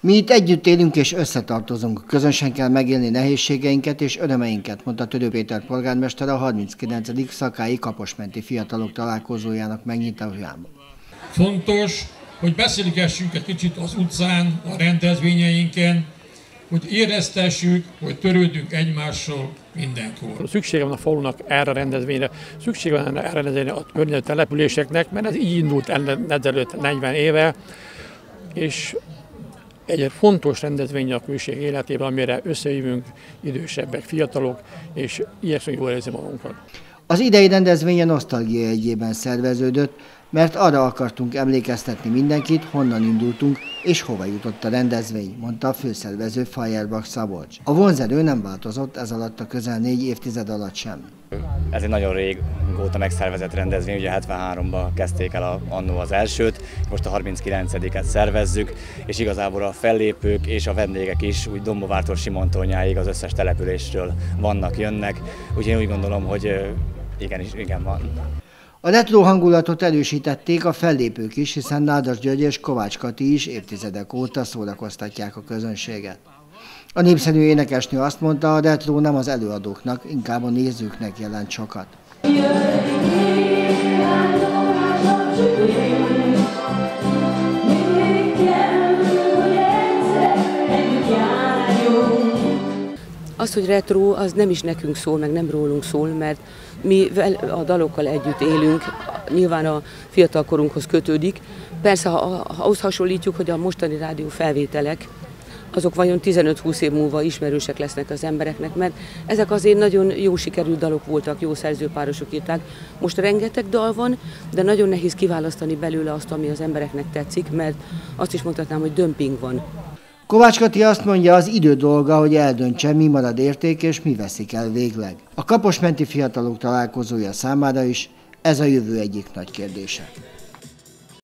Mi itt együtt élünk és összetartozunk. Közösen kell megélni nehézségeinket és örömeinket, mondta Törő Péter polgármester a 39. szakályi kaposmenti fiatalok találkozójának megnyitójában. Fontos, hogy beszélgessünk egy kicsit az utcán, a rendezvényeinken, hogy éreztessük, hogy törődünk egymással mindenkor. Szüksége van a falunak erre a rendezvényre, szüksége van erre a rendezvényre a környező településeknek, mert ez így indult ezelőtt 40 éve, és egy fontos rendezvény a község életében, amire összejövünk idősebbek, fiatalok, és ilyesmi jól érzi magunkat. Az idei rendezvény a nosztalgia jegyében szerveződött, mert arra akartunk emlékeztetni mindenkit, honnan indultunk és hova jutott a rendezvény, mondta a főszervező Fajerbach Szabolcs. A vonzerő nem változott ez alatt a közel 4 évtized alatt sem. Ez egy nagyon régóta megszervezett rendezvény, ugye 73-ban kezdték el annó az elsőt, most a 39-et szervezzük, és igazából a fellépők és a vendégek is úgy Dombóvártól Simontornyáig az összes településről vannak, jönnek, úgyhogy én úgy gondolom, hogy igen van. A retro hangulatot erősítették a fellépők is, hiszen Nádas György és Kovács Kati is évtizedek óta szórakoztatják a közönséget. A népszerű énekesnő azt mondta, a retro nem az előadóknak, inkább a nézőknek jelent sokat. Az, hogy retro, az nem is nekünk szól, meg nem rólunk szól, mert mi a dalokkal együtt élünk, nyilván a fiatalkorunkhoz kötődik. Persze, ha ahhoz hasonlítjuk, hogy a mostani rádió felvételek, azok vajon 15-20 év múlva ismerősek lesznek az embereknek, mert ezek azért nagyon jó sikerült dalok voltak, jó szerzőpárosok írták. Most rengeteg dal van, de nagyon nehéz kiválasztani belőle azt, ami az embereknek tetszik, mert azt is mondhatnám, hogy dömping van. Kovács Kati azt mondja, az idő dolga, hogy eldöntse, mi marad érték és mi veszik el végleg. A kaposmenti fiatalok találkozója számára is ez a jövő egyik nagy kérdése.